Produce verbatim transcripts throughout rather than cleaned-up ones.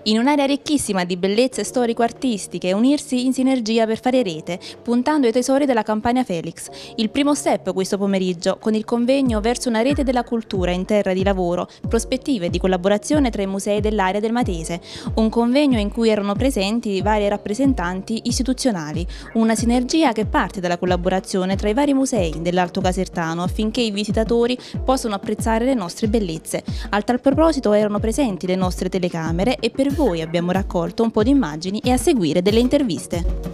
In un'area ricchissima di bellezze storico-artistiche, unirsi in sinergia per fare rete, puntando ai tesori della Campania Felix. Il primo step questo pomeriggio, con il convegno verso una rete della cultura in terra di lavoro, prospettive di collaborazione tra i musei dell'area del Matese. Un convegno in cui erano presenti vari rappresentanti istituzionali. Una sinergia che parte dalla collaborazione tra i vari musei dell'Alto Casertano affinché i visitatori possano apprezzare le nostre bellezze. A tal proposito erano presenti le nostre telecamere e per voi abbiamo raccolto un po' di immagini e a seguire delle interviste.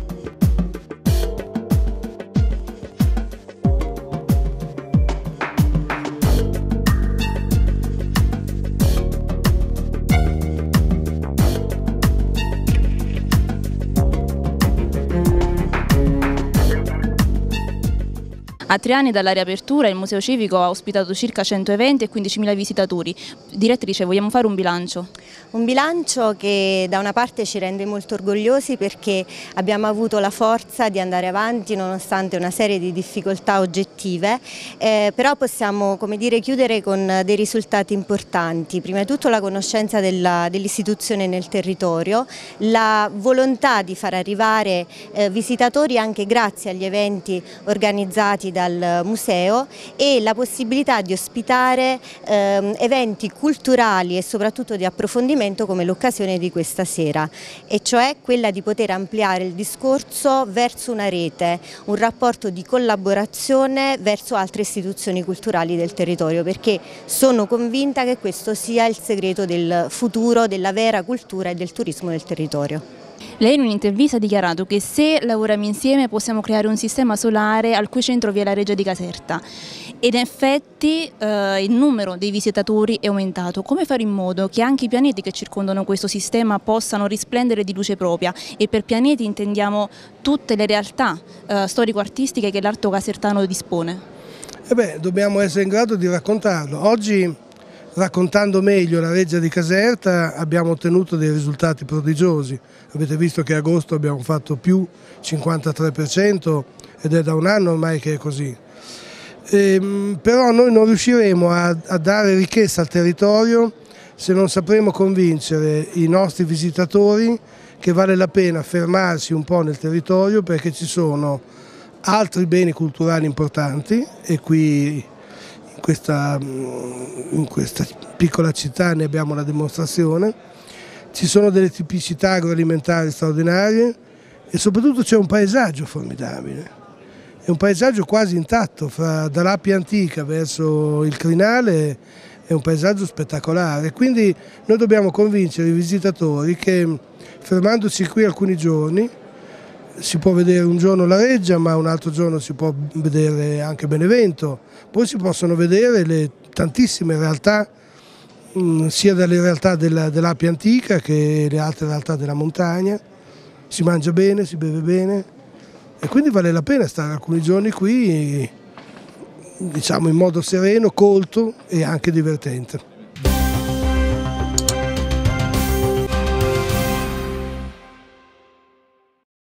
A tre anni dalla riapertura il Museo Civico ha ospitato circa cento eventi e quindicimila visitatori. Direttrice, vogliamo fare un bilancio? Un bilancio che da una parte ci rende molto orgogliosi perché abbiamo avuto la forza di andare avanti nonostante una serie di difficoltà oggettive, eh, però possiamo, come dire, chiudere con dei risultati importanti. Prima di tutto la conoscenza dell'istituzione nel territorio, la volontà di far arrivare eh, visitatori anche grazie agli eventi organizzati dal museo e la possibilità di ospitare eh, eventi culturali e soprattutto di approfondimento come l'occasione di questa sera, e cioè quella di poter ampliare il discorso verso una rete, un rapporto di collaborazione verso altre istituzioni culturali del territorio, perché sono convinta che questo sia il segreto del futuro della vera cultura e del turismo del territorio. Lei in un'intervista ha dichiarato che se lavoriamo insieme possiamo creare un sistema solare al cui centro vi è la Reggia di Caserta. Ed in effetti eh, il numero dei visitatori è aumentato. Come fare in modo che anche i pianeti che circondano questo sistema possano risplendere di luce propria? E per pianeti intendiamo tutte le realtà eh, storico-artistiche che l'Alto Casertano dispone. Eh beh, dobbiamo essere in grado di raccontarlo. Oggi, raccontando meglio la Reggia di Caserta, abbiamo ottenuto dei risultati prodigiosi. Avete visto che a agosto abbiamo fatto più cinquantatré per cento ed è da un anno ormai che è così. Ehm, però noi non riusciremo a, a dare ricchezza al territorio se non sapremo convincere i nostri visitatori che vale la pena fermarsi un po' nel territorio, perché ci sono altri beni culturali importanti e qui in questa, in questa piccola città ne abbiamo la dimostrazione. Ci sono delle tipicità agroalimentari straordinarie e soprattutto c'è un paesaggio formidabile. È un paesaggio quasi intatto, fra dall'Appia Antica verso il Crinale è un paesaggio spettacolare. Quindi noi dobbiamo convincere i visitatori che fermandoci qui alcuni giorni si può vedere un giorno la Reggia, ma un altro giorno si può vedere anche Benevento, poi si possono vedere le tantissime realtà, sia dalle realtà dell'Appia Antica che le altre realtà della montagna. Si mangia bene, si beve bene e quindi vale la pena stare alcuni giorni qui, diciamo in modo sereno, colto e anche divertente.